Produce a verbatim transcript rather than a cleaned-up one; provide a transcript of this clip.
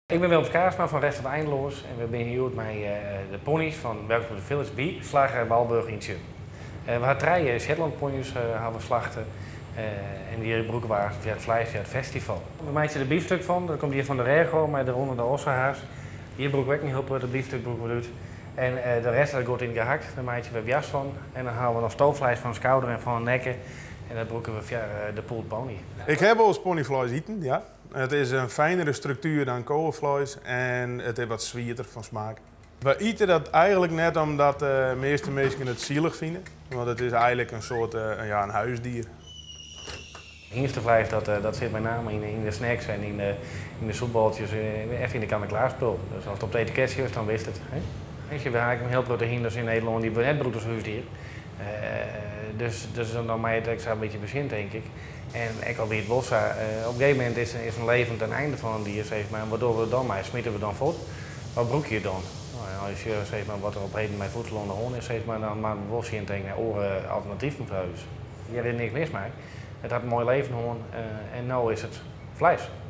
Ik ben Willem Kaarsma van Restaurant Eindeloos en we zijn hier met uh, de ponies van Welkom to the Village Bee, slager Walburg in Tjum. Uh, we hebben drie Shetland ponies uh, hebben slachten uh, en die broeken waren via het vlees, via het festival. We maken er biefstuk van, dat komt hier van de Rego, met daaronder de ossenhaas. Hier broek ik niet op de biefstukbroek doet. En uh, de rest dat gaat in gehakt, daar maken we jas van. En dan halen we nog stoofvlees van de schouder en van de nekken. En dat broeken we via uh, de pulled pony. Ik heb wel eens ponyvlees eten, ja. Het is een fijnere structuur dan koolvlees en het is wat zwierter van smaak. We eten dat eigenlijk net omdat de meeste mensen het zielig vinden. Want het is eigenlijk een soort uh, ja, een huisdier. Hingstenvlees dat, uh, dat zit met name in, in de snacks en in de, in de soepballetjes, uh, echt in de kant-en-klaarspul. Dus als het op het etiketje is, dan wist het. Hè? Weet je, we hebben heel grote hinders in Nederland die we net broed als huisdier. Uh, dus, dus dan mij het extra een beetje bezint, denk ik. En ik alweer het bossa, uh, op een gegeven moment is, is een levend ten einde van een dier, zeg maar. Waardoor we dan maar smitten we dan voort. Wat broek je dan? Nou, als je zeg maar, wat er op heden met voedsel aan de hond is, zeg maar, dan maken we bosje in tegen oren alternatief met huis. Hier is niks mis mee. Het had een mooi leven uh, en nu is het vlees.